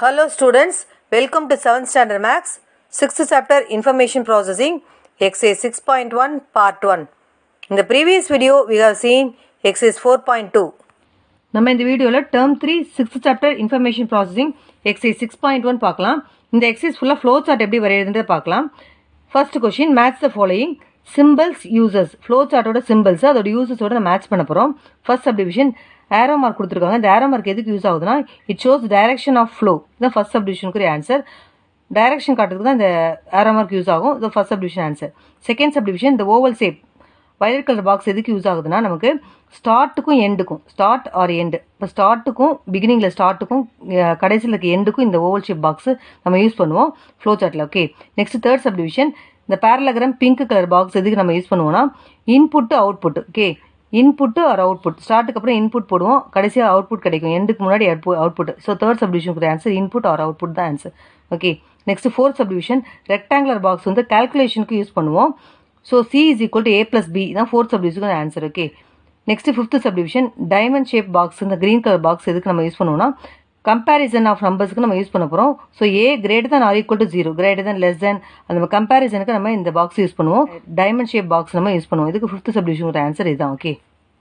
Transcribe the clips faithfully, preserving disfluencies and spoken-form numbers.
Hello students, welcome to seventh Standard Maths, sixth Chapter Information Processing, Exercise six point one, Part one. In the previous video, we have seen Exercise four point two. நம்ம இந்த வீடியோவில் Term three, sixth Chapter Information Processing, Exercise six point one பார்க்கலாம். இந்த exercise ஃபுல்லாக flow chart எப்படி வரையிறதுன்றதை பார்க்கலாம். First question, match the following symbols uses. Flow chartோட symbols அதோட usesோட நம்ம மேட்ச் பண்ண போகிறோம். First subdivision, arrow mark கொடுத்துருக்காங்க. இந்த arrow mark எதுக்கு யூஸ் ஆகுதுன்னா it shows direction of flow. இதுதான் ஃபர்ஸ்ட் சப்டிவிஷனுக்கு ஆன்சர். டைரக்ஷன் காட்டுறதுக்கு தான் இந்த arrow mark யூஸ் ஆகும். இது first subdivision answer. Second subdivision, இந்த oval shape violet colour box எதுக்கு யூஸ் ஆகுதுன்னா நமக்கு ஸ்டார்ட்டுக்கும் எண்டுக்கும் ஸ்டார்ட் ஆர் எண்டு இப்போ ஸ்டார்ட்டுக்கும் பிகினிங்கில் ஸ்டார்ட்டுக்கும் கடைசியில் இருக்க எண்டுக்கும் இந்த ஓவல் ஷேப் பாக்ஸ் நம்ம யூஸ் பண்ணுவோம் ஃப்ளோ சார்ட்டில். ஓகே, நெக்ஸ்ட் தேர்ட் சப்டிவிஷன், இந்த பேரலகிராம் பிங்க் கலர் பாக்ஸ் எதுக்கு நம்ம யூஸ் பண்ணுவோம்னா input output. Okay, input or output, ஸ்டார்ட்டுக்கு அப்புறம் இன்புட் போடுவோம், கடைசியாக அவுட்புட் கிடைக்கும், எண்டுக்கு முன்னாடி அவுட்புட். ஸோ தேர்ட் சப்டிவிஷனுக்கு ஆன்சர் இன்புட் ஆர் அவுட்புட் தான் answer. Okay, next fourth subdivision, rectangular box வந்து கால்குலேஷனுக்கு யூஸ் பண்ணுவோம். So C is equal to A plus B தான் ஃபோர்த் சப்டிவிஷனுக்கு answer. Okay, next fifth subdivision, diamond shape box, இந்த green colour box எதுக்கு நம்ம use பண்ணுவோம்னா கம்பேரிசன் ஆஃப் நம்பர்ஸ்க்கு நம்ம யூஸ் பண்ண போகிறோம். So A greater than or equal to zero, greater than less than, அந்த கம்பேரிசனுக்கு நம்ம இந்த பாக்ஸ் யூஸ் பண்ணுவோம். டைமண்ட் ஷேப் பாக்ஸ் நம்ம யூஸ் பண்ணுவோம். இதுக்கு ஃபிஃப்த் சப்டிவிஷனுக்கு ஆன்சர் இதுதான். Okay,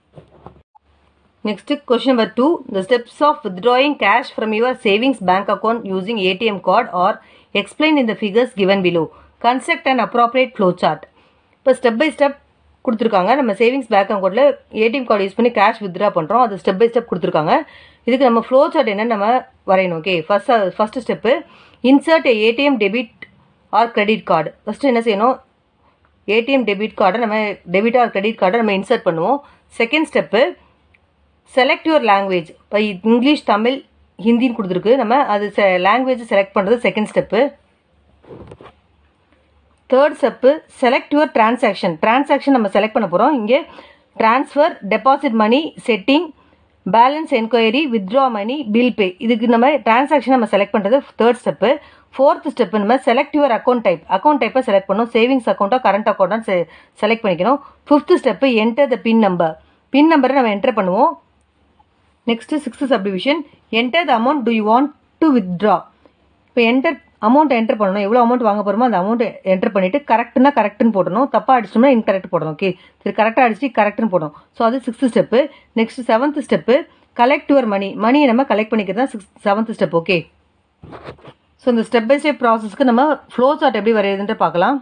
next question number two, the steps of withdrawing cash from your savings bank account using A T M card are explained in the figures given below. Construct an appropriate flow chart. இப்போ step by step கொடுத்துருக்காங்க. நம்ம savings bank அக்கௌண்ட்டில் ATM card use பண்ணி cash withdraw பண்ணுறோம். அது step by step கொடுத்துருக்காங்க. இதுக்கு நம்ம ஃப்ளோ சார்ட் என்னன்னு நம்ம வரையணும். Okay, first first step, insert ATM debit or credit card. First என்ன செய்யணும், ஏடிஎம் டெபிட் கார்டை நம்ம டெபிட் ஆர் கிரெடிட் கார்டை நம்ம இன்சர்ட் பண்ணுவோம். Second step, select your language. இப்போ இங்கிலீஷ் தமிழ் ஹிந்தின்னு கொடுத்துருக்கு, நம்ம அது லாங்குவேஜ் செலக்ட் பண்ணுறது second step. Third step, select your transaction. Transaction நம்ம செலக்ட் பண்ண போகிறோம். இங்கே transfer, deposit money, setting, balance enquiry, withdraw money, bill pay. இதுக்கு நம்ம டிரான்சாக்ஷன் நம்ம செலக்ட் பண்ணுறது தேர்ட் ஸ்டெப்பு. ஃபோர்த் ஸ்டெப்பு, நம்ம select your account type. Account டைப்பை செலக்ட் பண்ணணும். சேவிங்ஸ் அக்கௌண்ட்டோ கரண்ட் அக்கௌண்ட்டாக செ செலக்ட் பண்ணிக்கணும். Fifth step, enter the pin number. Pin நம்பரை நம்ம என்டர் பண்ணுவோம். Next sixth subdivision, enter the amount to you want to withdraw. இப்போ என்டர் அமௌண்ட் என்டர் பண்ணணும், எவ்வளோ அமௌண்ட் வாங்க போகிறோமோ அந்த அமௌண்ட் என்டர் பண்ணிவிட்டு கரெக்ட்னா கரெக்ட்னு போடணும், தப்பாக அடிச்சிட்டோம்னா இன்கரெக்ட் போடணும். ஓகே, சரி, கரெக்டாக அடிச்சு கரெக்ட்னு போடணும். ஸோ அது sixth step. Next seventh step, collect your money. மணியை நம்ம கலெக்ட் பண்ணிக்கிறது தான் six seventh step. Okay, so இந்த ஸ்டெப் பை ஸ்டெப் ப்ராசஸ்க்கு நம்ம ஃப்ளோ சார்ட் எப்படி வரையுதுன்ட்டு பார்க்கலாம்.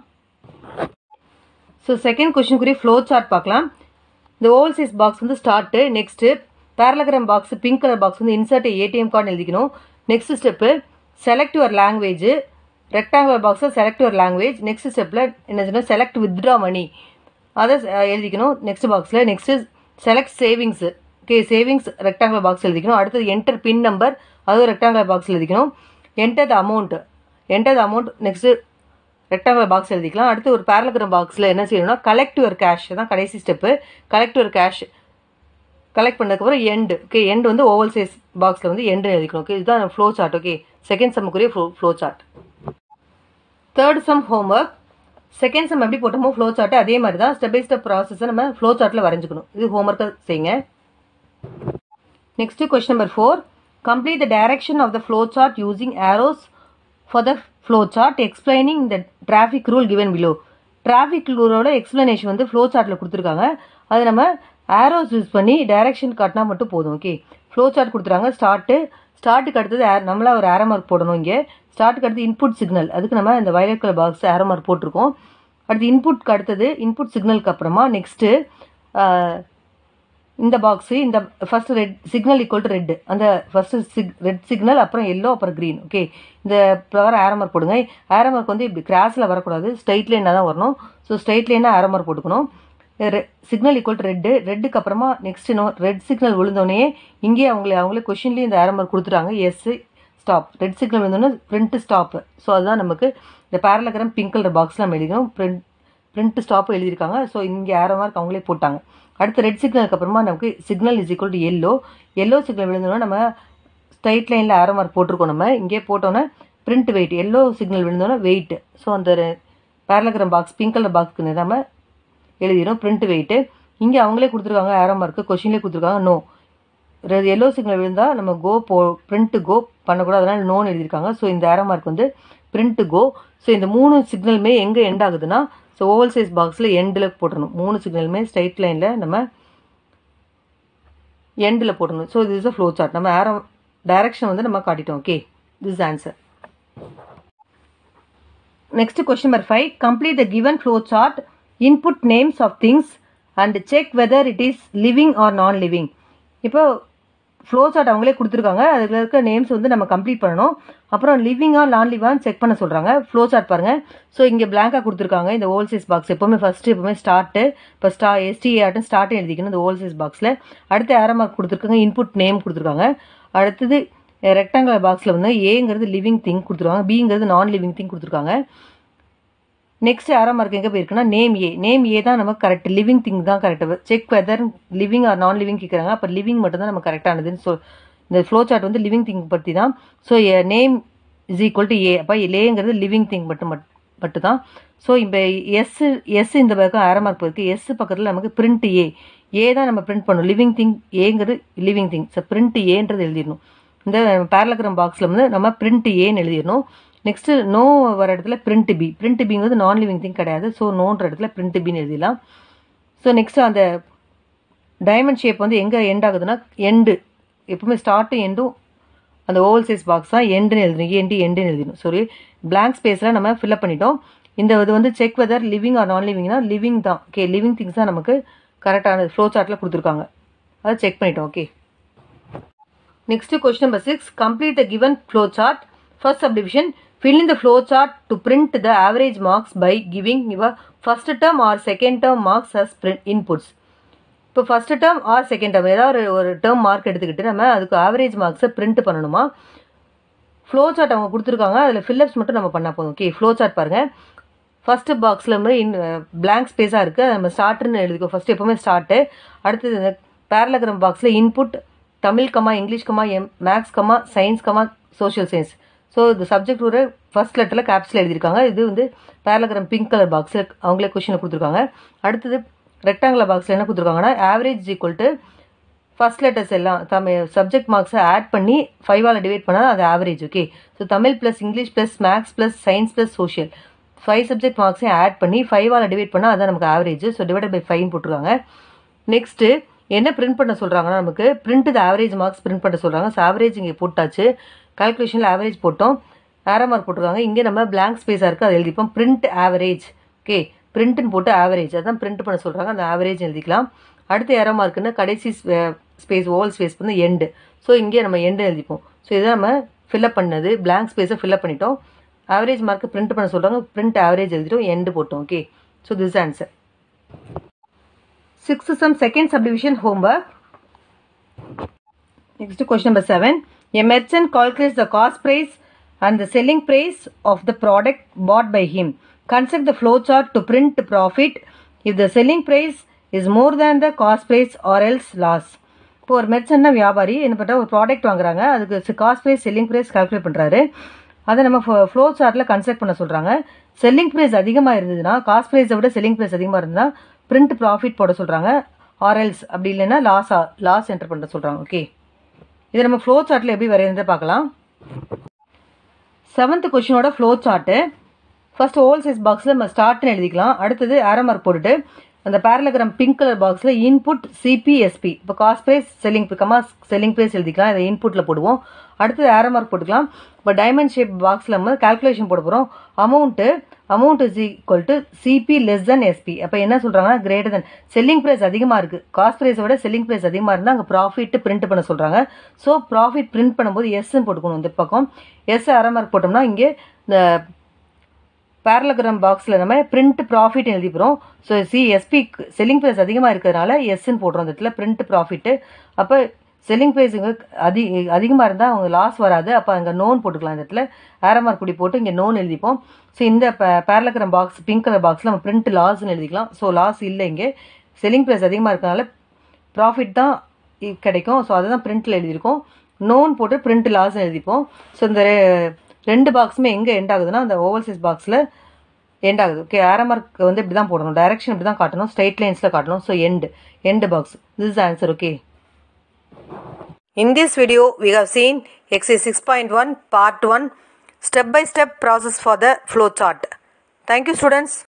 ஸோ செகண்ட் கொஸ்டினுக்குரிய ஃப்ளோ சார்ட் பார்க்கலாம். இந்த ஓவல் சைஸ் பாக்ஸ் வந்து start. Next parallelogram box pink colour box வந்து இன்சர்ட் ஏடிஎம் கார்டு எழுதிக்கணும். Next step, select your language. Rectangular பாக்ஸில் செலக்ட் யுவர் லாங்குவேஜ். நெக்ஸ்ட் ஸ்டெப்பில் என்ன செய்யணும், செலக்ட் வித்ட்ரா மணி அதை எழுதிக்கணும் நெக்ஸ்ட் பாக்ஸில். Next select savings. Okay, savings rectangular box எழுதிக்கணும். அடுத்தது என்டர் பின் நம்பர், அதுவும் ரெக்டாங்குலர் பாக்ஸ் எழுதிக்கணும். Enter the amount, enter the amount next rectangular box எழுதிக்கலாம். அடுத்து ஒரு பேரலகிராம் பாக்ஸில் என்ன செய்யணும்னா கலெக்ட் யுவர் கேஷ் தான் கடைசி step. Collect your cash collect பண்ணதுக்கப்புறம் எண்டு. ஓகே, எண்டு வந்து ஓவல் சைஸ் பாக்ஸில் வந்து எண்டு எழுதிக்கணும். ஓகே, இதுதான் ஃப்ளோ சார்ட். ஓகே, செகண்ட் சம்முக்குரிய flow flow chart. Third sum homework. Second sum எப்படி போட்டோமோ ஃப்ளோ சார்ட்டு அதே மாதிரி தான் ஸ்டெப் பை ஸ்டெப் ப்ராசஸை நம்ம ஃப்ளோ சார்ட்டில் வரைஞ்சிக்கணும். இது ஹோம்ஒர்க்கை செய்யுங்க. Next question number four, complete the direction of the flow chart using arrows for the flow chart explaining the traffic rule given below. Traffic ரூலோட எக்ஸ்பிளனேஷன் வந்து ஃப்ளோ சார்ட்டில் கொடுத்துருக்காங்க. அது நம்ம ஆரோஸ் யூஸ் பண்ணி டைரக்ஷன் காட்டினா மட்டும் போதும். ஓகே, ஃப்ளோ சார்ட் கொடுத்துருக்காங்க. ஸ்டார்ட்டு ஸ்டார்ட்டுக்கு அடுத்தது நம்மளா ஒரு ஆரோ மார்க் போடணும். இங்கே ஸ்டார்ட்டுக்கு அடுத்து இன்புட் சிக்னல், அதுக்கு நம்ம இந்த violet colour box arrow mark போட்டிருக்கோம். அடுத்து இன்புட்க்கு அடுத்தது இன்புட் சிக்னலுக்கு அப்புறமா நெக்ஸ்ட்டு இந்த பாக்ஸு இந்த first red signal equal to red, அந்த ஃபஸ்ட்டு சிக் ரெட் சிக்னல், அப்புறம் எல்லோ, அப்புறம் க்ரீன். ஓகே, இந்த பிரகாரம் ஆரோ மார்க் போடுங்க. ஆரோ மார்க் வந்து இப்படி கிராஸில் வரக்கூடாது, ஸ்ட்ரைட் லைனாக தான் வரணும். ஸோ ஸ்ட்ரைட் லைனாக ஆரோ மார்க் போட்டுக்கணும். ரெ சிக்னல் ஈக்குவல் டு ரெட்டு. ரெட்டுக்கு அப்புறமா நெக்ஸ்ட் இன்னும் ரெட் சிக்னல் விழுந்தோடனே இங்கே அவங்களே அவங்களே கொஷின்லேயே இந்த ஆரோ மார்க் கொடுத்துட்டாங்க. Yes stop. ரெட் சிக்னல் விழுந்தோடனே பிரிண்ட் ஸ்டாப்பு. ஸோ அதுதான் நமக்கு இந்த பேரலகிராம் பிங்க் கலர் பாக்ஸில் நம்ம எழுதிக்கணும். பிரிண்ட் பிரிண்ட் ஸ்டாப்பு எழுதியிருக்காங்க. ஸோ இங்கே ஆரோ மார்க் அவங்களே போட்டாங்க. அடுத்து ரெட் சிக்னலுக்கு அப்புறமா நமக்கு signal is equal to yellow. Yellow signal விழுந்தோன்னா நம்ம ஸ்ட்ரைட் லைனில் ஆரோ மார்க் போட்டிருக்கோம். நம்ம இங்கே போட்டோன்னே பிரிண்ட் வெயிட். எல்லோ சிக்னல் விழுந்தோன்னா வெயிட். ஸோ அந்த பேரலகிராம் பாக்ஸ் பிங்க் கலர் பாக்ஸுக்கு நம்ம எழுதிடும் பிரிண்ட் வெயிட்டு. இங்கே அவங்களே கொடுத்துருக்காங்க ஆரோ மார்க்கு, கொஷின்லேயே கொடுத்துருக்காங்க நோ. எல்லோ சிக்னல் விழுந்தால் நம்ம கோ போ பிரிண்ட் கோ பண்ணக்கூடாது, அதனால் நோன் எழுதியிருக்காங்க. ஸோ இந்த ஏரோ மார்க் வந்து பிரிண்ட் கோ. ஸோ இந்த மூணு சிக்னலுமே எங்கே எண்ட் ஆகுதுன்னா ஸோ ஓவல் சைஸ் பாக்ஸில் எண்டில் போட்டுடணும். மூணு சிக்னலுமே ஸ்ட்ரைட் லைனில் நம்ம எண்டில் போடணும். So this is a flow chart. நம்ம ஏரோ டைரக்ஷன் வந்து நம்ம காட்டிட்டோம். Okay, this is answer. Next question number five. Complete the given flow chart, input names of things and check whether it is living or non living. இப்போ flow chart அவங்களே கொடுத்துருக்காங்க, அதில் இருக்க names வந்து நம்ம கம்ப்ளீட் பண்ணணும். அப்புறம் லிவிங்கா நான் லிவான்னு செக் பண்ண சொல்கிறாங்க. ஃப்ளோ சார்ட் பாருங்கள். ஸோ இங்கே பிளாங்காக கொடுத்துருக்காங்க. இந்த ஓவல் சைஸ் பாக்ஸ் எப்போவுமே ஃபஸ்ட்டு எப்போவுமே ஸ்டார்ட்டு இப்போ ஸ்டா எஸ்டிஏ ஆட்டும் ஸ்டார்ட் எழுதிக்கணும் இந்த ஓவல் சைஸ் பாக்ஸில். அடுத்து ஏரோ மார்க் கொடுத்துருக்காங்க, இன்புட் நேம் கொடுத்துருக்காங்க. அடுத்தது ரெக்டாங்குலர் பாக்ஸில் வந்து ஏங்கிறது லிவிங் திங் கொடுத்துருக்காங்க, பிங்கிறது நான் லிவிங் திங் கொடுத்துருக்காங்க. நெக்ஸ்ட் ஏரோ மார்க் எங்கே போயிருக்குன்னா நேம் ஏ. நேம் ஏ தான் நமக்கு கரெக்ட், லிவிங் திங் தான் கரெக்டாக. Check whether living or non living கேட்குறாங்க, அப்போ லிவிங் மட்டும் தான் நம்ம கரெக்டானதுன்னு. ஸோ இந்த ஃப்ளோ சார்ட் வந்து லிவிங் திங் பற்றி தான். So name is equal to A, அப்போ லேங்கிறது லிவிங் திங் மட்டும் மட்டும் தான். ஸோ இப்போ எஸ் எஸ் இந்த பக்கம் ஏரோ மார்க் போயிருக்கு. எஸ் பக்கத்தில் நமக்கு பிரிண்ட் ஏ, ஏ தான் நம்ம பிரிண்ட் பண்ணணும். லிவிங் திங் ஏங்கிறது லிவிங் திங். ஸோ பிரிண்ட் ஏன்றது எழுதிடணும். இந்த பேரலகிராம் பாக்ஸில் வந்து நம்ம பிரிண்ட் ஏன்னு எழுதிடணும். நெக்ஸ்ட்டு நோ வர இடத்துல பிரிண்ட் பி. பிரிண்ட் பிங்கிறது நான் லிவிங் திங் கிடையாது. ஸோ நோன்ற இடத்துல பிரிண்ட் பின்னு எழுதிடலாம். ஸோ நெக்ஸ்ட்டு அந்த டைமண்ட் ஷேப் வந்து எங்கே எண்ட் ஆகுதுன்னா எண்டு. எப்பவுமே ஸ்டார்ட்டும் எண்டும் அந்த ஓவல் சைஸ் பாக்ஸ் தான் எண்டுன்னு எழுதணும். எண்டு எண்டுன்னு எழுதணும். சாரி, பிளாங்க் ஸ்பேஸில் நம்ம ஃபில்அப் பண்ணிட்டோம். இந்த இது வந்து check whether living or non லிவிங்னா லிவிங் தான். ஓகே, லிவிங் திங்ஸ் தான் நமக்கு கரெக்டான ஃப்ளோ சார்ட்டில் கொடுத்துருக்காங்க, அதை செக் பண்ணிட்டோம். Okay, next question number six. Complete the given flow chart. First subdivision, fill in the flow chart to print the average marks by giving your first term or second term marks as print inputs. இப்போ first term or second term ஏதாவது ஒரு term mark எடுத்துக்கிட்டு நம்ம அதுக்கு average மார்க்ஸை print பண்ணணுமா. Flow chart அவங்க கொடுத்துருக்காங்க, அதில் ஃபில்லப்ஸ் மட்டும் நம்ம பண்ணால் போதும். ஓகே, ஃப்ளோ சார்ட் பாருங்கள். ஃபஸ்ட்டு பாக்ஸில் வந்து இன் பிளாங்க் ஸ்பேஸாக இருக்குது, நம்ம ஸ்டார்ட்னு எழுதிக்கோ. ஃபஸ்ட்டு எப்போவுமே ஸ்டார்ட்டு. அடுத்தது இந்த பேரலகிராம் பாக்ஸில் input Tamil comma English comma M maths comma science comma social science. So இந்த சப்ஜெக்ட் ஒரு ஃபர்ஸ்ட் லெட்டரில் கேப்ஸில் எழுதியிருக்காங்க. இது வந்து பேரலகிராம் பிங்க் கலர் பாக்ஸில் அவங்களே கொஷினை கொடுத்துருக்காங்க. அடுத்தது ரெக்டாங்குலர் பாக்ஸில் என்ன கொடுத்துருக்காங்கன்னா average equal to first letters எல்லாம் தமிழ் சப்ஜெக்ட் மார்க்ஸை ஆட் பண்ணி ஃபைவால் டிவைட் பண்ணால் அது average. Okay, so Tamil plus English plus maths plus science plus social five subject மார்க்ஸையும் ஆட் பண்ணி ஃபைவால் டிவைட் பண்ணால் அதுதான் நமக்கு ஆவரேஜ். ஸோ டிவைட் பை ஃபைவ்னு போட்டிருக்காங்க. நெக்ஸ்ட்டு என்ன பிரிண்ட் பண்ண சொல்கிறாங்கன்னா நமக்கு print the average marks print பண்ண சொல்கிறாங்க. ஸோ ஆவரேஜ் இங்கே போட்டாச்சு, கால்குலேஷனில் ஆவரேஜ் போட்டோம், ஏரோ மார்க் போட்டிருக்காங்க. இங்கே நம்ம பிளாங்க் ஸ்பேஸாக இருக்குது, அதை எழுதிப்போம். Print average. ஓகே, பிரிண்ட்னு போட்டு ஆவரேஜ் அதான் பிரிண்ட் பண்ண சொல்கிறாங்க, அந்த ஆவரேஜ் எழுதிக்கலாம். அடுத்து ஏரோ மார்க்குன்னு கடைசி ஸ்பேஸ் ஓவல் ஸ்பேஸ் வந்து எண்டு. ஸோ இங்கே நம்ம எண்டு எழுதிப்போம். ஸோ இதை நம்ம ஃபில்அப் பண்ணது பிளாங்க் ஸ்பேஸை ஃபில்அப் பண்ணிட்டோம். ஆவரேஜ் மார்க்கு பிரிண்ட் பண்ண சொல்கிறாங்க, பிரிண்ட் ஆவரேஜ் எழுதிட்டோம், எண்டு போட்டோம். Okay, so this answer. Sixth sum second subdivision homework. Next question number seven. A merchant calculates the cost price and the selling price of the product bought by him. Construct the flow chart to print profit if the selling price is more than the cost price or else loss. இப்போ ஒரு மெர்ச்சன்ட்னா வியாபாரி என்ன பண்ணுறா, ஒரு product வாங்குறாங்க, அதுக்கு cost price selling price calculate பண்ணுறாரு. அதை நம்ம ஃப்ளோ சார்ட்டில் கன்ஸ்ட்ரக்ட் பண்ண சொல்கிறாங்க. செல்லிங் ப்ரைஸ் அதிகமாக இருந்ததுன்னா, காஸ்ட் ப்ரைஸை விட செல்லிங் ப்ரைஸ் அதிகமாக இருந்ததுன்னா பிரிண்ட் ப்ராஃபிட் போட சொல்கிறாங்க. ஆர்எல்ஸ் அப்படி இல்லைன்னா லாஸ் லாஸ் என்டர் பண்ண சொல்கிறாங்க. ஓகே, இதை நம்ம ஃப்ளோ சார்ட்டில் எப்படி வரையிறதை பார்க்கலாம். செவன்த் கொஷினோட flow chart. First oval size பாக்ஸில் நம்ம ஸ்டார்ட்னு எழுதிக்கலாம். அடுத்தது ஏரோ மார்க் போட்டுட்டு அந்த பேரலகிராம் பிங்க் கலர் பாக்ஸில் இன்புட் சிபிஎஸ்பி. இப்போ cost price selling comma selling price எழுதிக்கலாம், இதை இன்புட்டில் போடுவோம். அடுத்தது ஏரோ மார்க் போட்டுக்கலாம். இப்போ டைமண்ட் ஷேப் பாக்ஸில் நம்ம கால்குலேஷன் போட போகிறோம். Amount amount is equal to CP less than SP. அப்போ என்ன சொல்கிறாங்கன்னா கிரேட்டர் தென் செல்லிங் ப்ரைஸ் அதிகமாக இருக்குது, காஸ்ட் ப்ரைஸை விட செல்லிங் ப்ரைஸ் அதிகமாக இருந்தால் அங்கே ப்ராஃபிட் பிரிண்ட் பண்ண சொல்கிறாங்க. ஸோ ப்ராஃபிட் பிரிண்ட் பண்ணும்போது எஸ்ன்னு போட்டுக்கணும். இந்த பக்கம் எஸ் ஏரோ மார்க் போட்டோம்னா இங்கே இந்த பேரலகிராம் பாக்ஸில் நம்ம பிரிண்ட் ப்ராஃபிட் எழுதி போகிறோம். So C SP selling price அதிகமாக இருக்கிறதுனால எஸ்ன்னு போடுறோம் இந்த இடத்துல பிரிண்ட் ப்ராஃபிட்டு. அப்போ செல்லிங் ப்ரைஸ் இங்கே அதி அதிகமாக இருந்தால் அவங்க லாஸ் வராது, அப்போ அங்கே நோன் போட்டுக்கலாம். இந்த இடத்துல ஏரோ மார்க் இப்படி போட்டு இங்கே நோன் எழுதிப்போம். ஸோ இந்த பேரலகிராம் பாக்ஸ் பிங்க் கலர் பாக்ஸில் நம்ம பிரிண்ட் லாஸ்ன்னு எழுதிக்கலாம். ஸோ லாஸ் இல்லை, இங்கே செல்லிங் ப்ரைஸ் அதிகமாக இருக்கிறதுனால ப்ராஃபிட் தான் கிடைக்கும். ஸோ அதை தான் பிரிண்ட்டில் எழுதியிருக்கோம். நோன் போட்டு பிரிண்ட் லாஸ்ன்னு எழுதிப்போம். ஸோ இந்த ரெண்டு பாக்ஸுமே எங்கே எண்ட் ஆகுதுன்னா அந்த ஓவல் சைஸ் பாக்ஸில் எண்ட் ஆகுது. ஓகே, ஏரோ மார்க் வந்து இப்படி தான் போடணும், டைரக்ஷன் இப்படி தான் காட்டணும், ஸ்ட்ரைட் லைன்ஸில் காட்டணும். So end end box, this is answer. Okay, in this video we have seen exercise six point one part one step by step process for the flow chart. Thank you students.